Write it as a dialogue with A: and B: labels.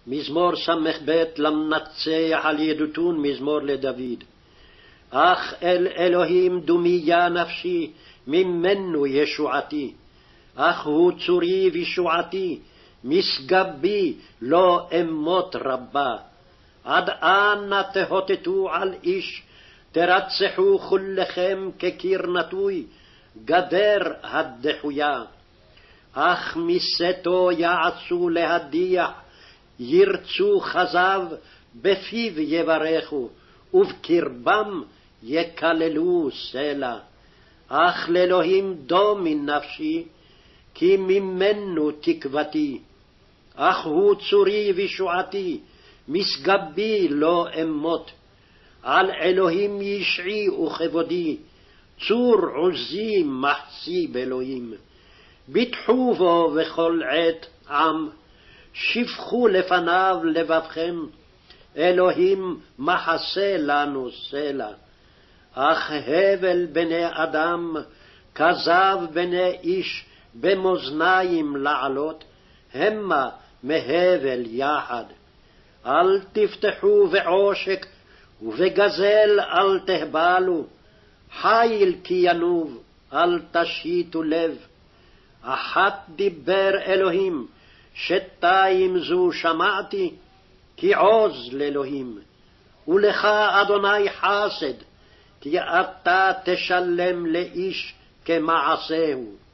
A: מזמור ס"ב למנצח על ידותון, מזמור לדוד. אך אל אלוהים דומיה נפשי, ממנו ישועתי. אך הוא צורי וישועתי, משגבי לא אמות רבה. עד אנה תהוטטו על איש, תרצחו כולכם כקיר נטוי, גדר הדחויה. אך מסתו יעצו להדיח, ירצו חזב, בפיו יברכו, ובקרבם יקללו סלע. אך לאלוהים דומי נפשי, כי ממנו תקוותי. אך הוא צורי וישועתי, משגבי לא אמות. על אלוהים ישעי וכבודי, צור עוזי מחסי באלוהים. ביטחו בו בכל עת עם, שפכו לפניו לבבכם, אלוהים מחסה לנו סלע. אך הבל בני אדם, כזב בני איש, במאזניים לעלות, המה מהבל יחד. אל תפתחו בעושק, ובגזל אל תהבלו, חיל כי ינוב, אל תשיתו לב. אחת דיבר אלוהים, שתיים זו שמעתי, כי עוז לאלוהים. ולך אדוני חסד, כי אתה תשלם לאיש כמעשהו.